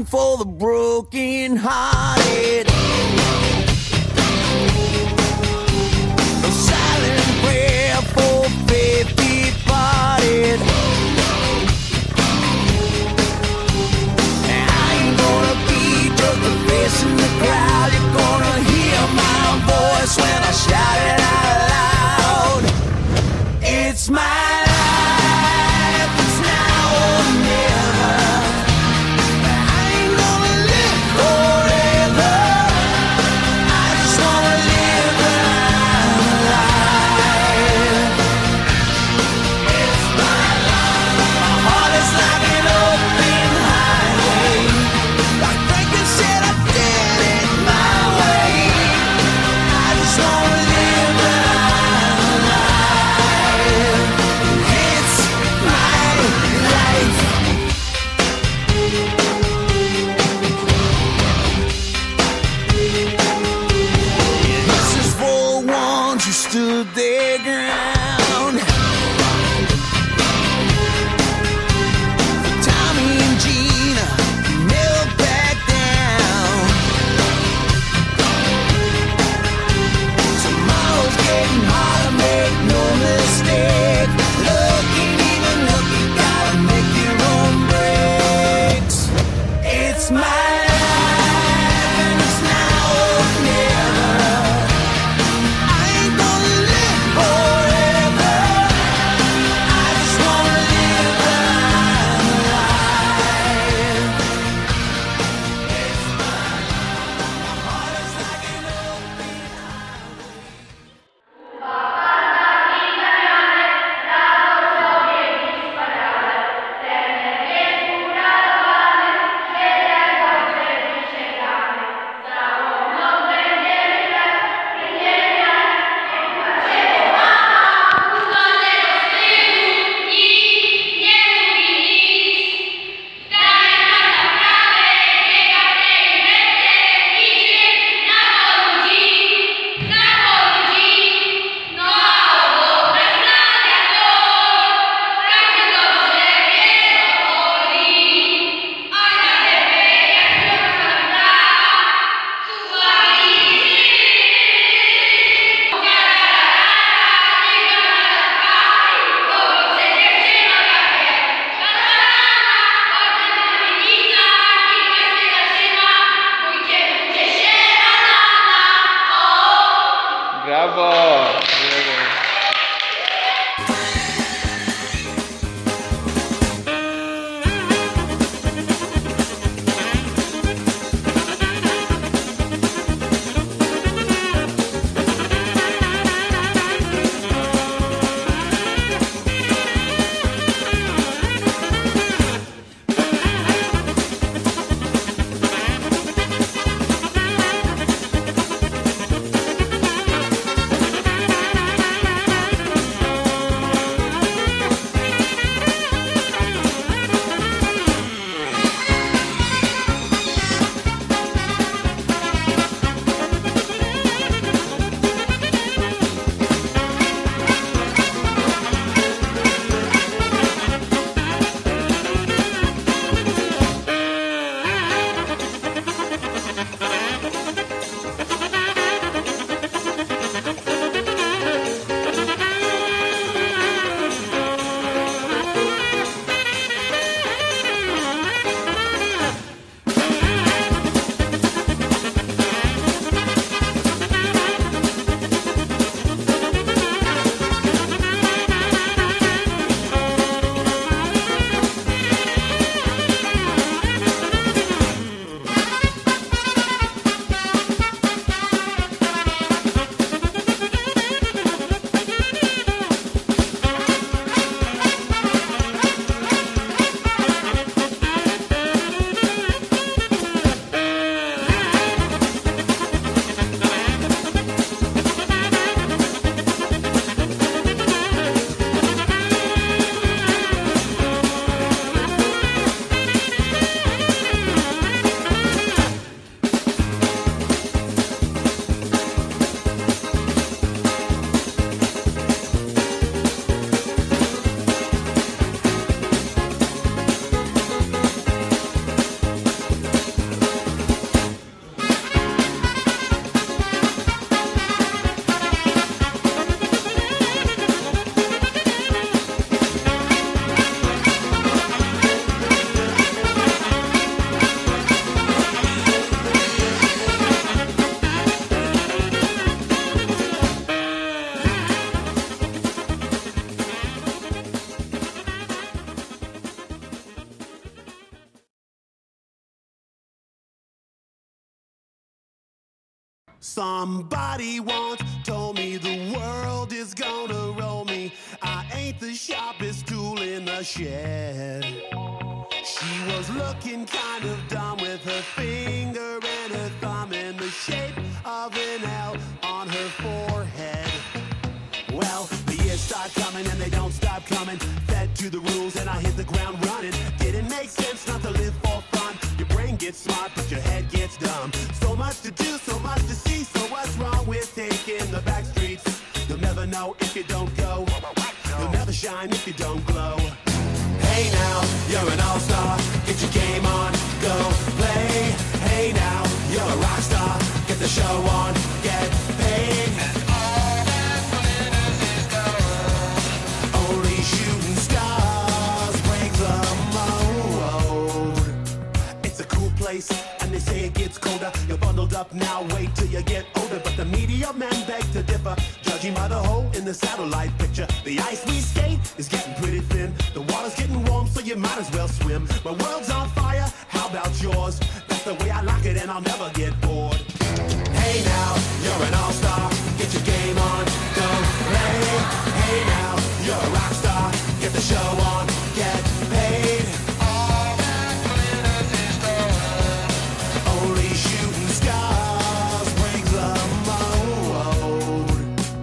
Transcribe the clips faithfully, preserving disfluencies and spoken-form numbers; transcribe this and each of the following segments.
song for the broken hearted. A silent prayer for faith departed. And I ain't gonna be just a face in the crowd. You're gonna hear my voice when I shout it out loud. It's my life, it's now or never. I ain't gonna live forever. I just wanna live when I'm alive. It's my life. My heart is like an open highway. Like Franklin said, I did it my way. I just wanna live when I'm alive. It's my life. This is for the ones who stood their ground. For Tommy and Gina, who never backed down. Tomorrow's getting harder, make no mistake. Looking even look, you gotta make your own breaks. It's my life and it's now or never. I ain't gonna live forever. I just wanna live when I'm alive. It's my life. My heart is like an open highway. Brawo! It's Somebody once told me the world is gonna roll me. I ain't the sharpest tool in the shed. She was looking kind of dumb with her finger and her thumb in the shape of an L on her forehead. Well, the years start coming and they don't stop coming. Fed to the rules and I hit the ground running. Didn't make sense not to live for fun. Your brain gets smart but your head gets dumb. So much to do, so much to see. So what's wrong with taking the back streets? You'll never know if you don't go. You'll never shine if you don't glow. Hey now, you're an all-star. Get your game on, go play. Hey now, you're a rock star. Get the show on, get paid. Only shooting stars break the mold. It's a cool place, and they say it gets colder. You're bundled up now, wait till you get older. But the media men beg to differ, judging by the hole in the satellite picture. The ice we skate is getting pretty thin. The water's getting warm, so you might as well swim. My world's on fire, how about yours? That's the way I like it, and I'll never get bored. Hey now, you're an all-star. Get your game on, go play. Hey now, you're a rock star. Get the show on, get paid. All that glitters is gold. Only shooting stars break the mold.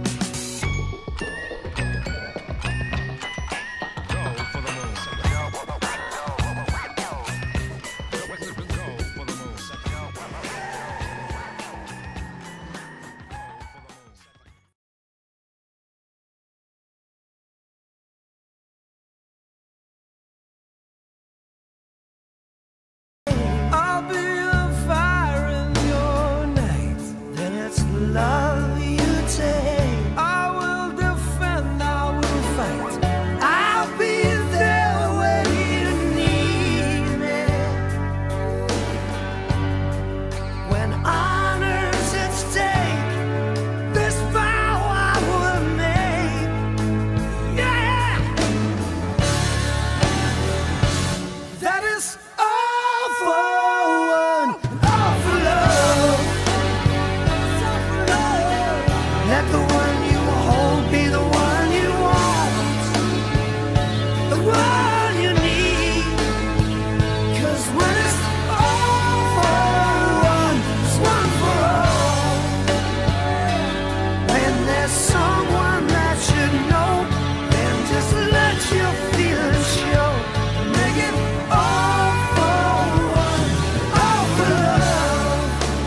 Go for the moon. Go for the moon. I'll be the fire in your night. Then it's love you take. I will defend, I will fight. I'll be there when you need me. When honor's at stake, this vow I will make. Yeah, that is all for one, all for love. Let the one you hold be the one you want, the one you need. 'Cause when it's all for one, it's one for all. When there's someone that should know, then just let your feelings show. Make it all for one, all for love.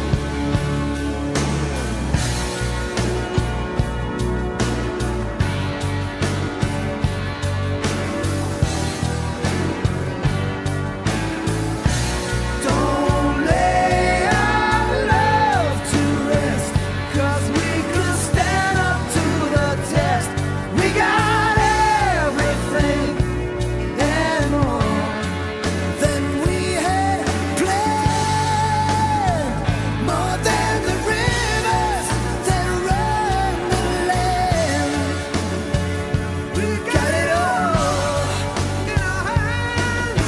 Don't lay our love to rest, 'cause we could stand up to the test. We got everything and more than we had planned. More than the rivers that run the land. We got it all in our hands.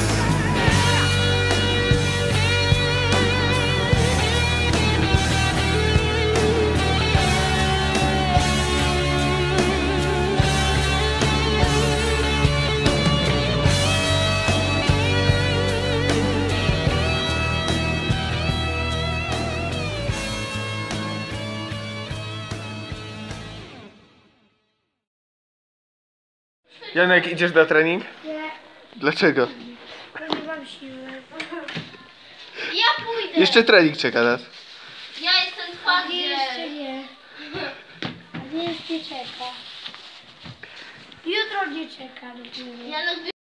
Janek, idziesz na trening? Nie, Dlaczego? bo nie mam siły. Ja pójdę. Jeszcze trening czeka nas. Ja jestem A nie, jeszcze twardziel. nie. A nie, jeszcze czeka. Jutro nie czeka. No, Ja